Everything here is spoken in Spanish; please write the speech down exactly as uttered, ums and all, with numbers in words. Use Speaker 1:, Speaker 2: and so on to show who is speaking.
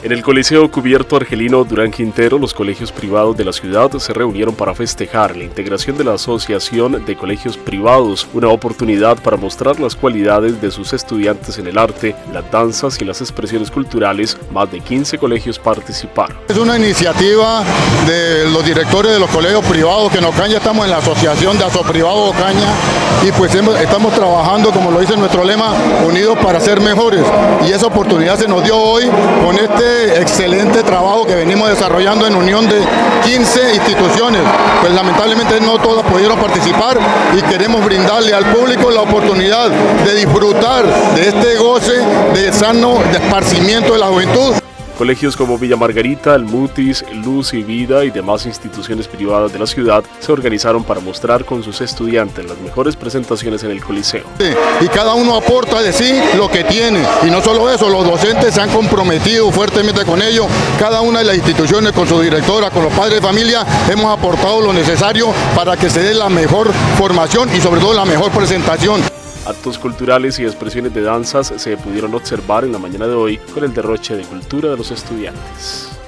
Speaker 1: En el Coliseo Cubierto Argelino Durán Quintero, los colegios privados de la ciudad se reunieron para festejar la integración de la Asociación de Colegios Privados, una oportunidad para mostrar las cualidades de sus estudiantes en el arte, las danzas y las expresiones culturales. Más de quince colegios participaron.
Speaker 2: Es una iniciativa de los directores de los colegios privados, que en Ocaña estamos en la Asociación de Asoprivado Ocaña y pues estamos trabajando, como lo dice nuestro lema, unidos para ser mejores, y esa oportunidad se nos dio hoy con este excelente trabajo que venimos desarrollando en unión de quince instituciones. Pues lamentablemente no todas pudieron participar y queremos brindarle al público la oportunidad de disfrutar de este goce de sano de esparcimiento de la juventud.
Speaker 1: Colegios como Villa Margarita, el Mutis, Luz y Vida y demás instituciones privadas de la ciudad se organizaron para mostrar con sus estudiantes las mejores presentaciones en el Coliseo.
Speaker 2: Sí, y cada uno aporta de sí lo que tiene, y no solo eso, los docentes se han comprometido fuertemente con ello. Cada una de las instituciones, con su directora, con los padres de familia, hemos aportado lo necesario para que se dé la mejor formación y sobre todo la mejor presentación.
Speaker 1: Actos culturales y expresiones de danzas se pudieron observar en la mañana de hoy con el derroche de cultura de los estudiantes.